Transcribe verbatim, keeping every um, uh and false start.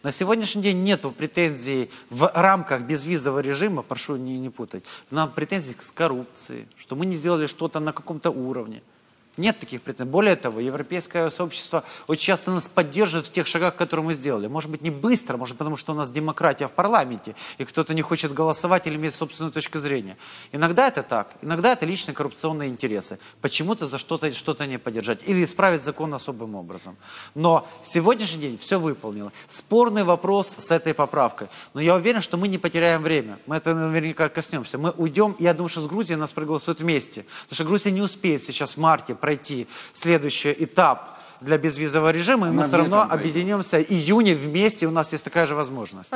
На сегодняшний день нет претензий в рамках безвизового режима, прошу не, не путать, нам претензий к коррупции, что мы не сделали что-то на каком-то уровне. Нет таких претензий. Более того, европейское сообщество очень часто нас поддерживает в тех шагах, которые мы сделали. Может быть, не быстро, может, потому что у нас демократия в парламенте, и кто-то не хочет голосовать или иметь собственную точку зрения. Иногда это так, иногда это личные коррупционные интересы. Почему-то за что-то что-то не поддержать. Или исправить закон особым образом. Но сегодняшний день все выполнено. Спорный вопрос с этой поправкой. Но я уверен, что мы не потеряем время. Мы это наверняка коснемся. Мы уйдем, и я думаю, что с Грузией нас проголосуют вместе. Потому что Грузия не успеет сейчас в марте пройти следующий этап для безвизового режима, и мы все равно объединемся в июне вместе, у нас есть такая же возможность.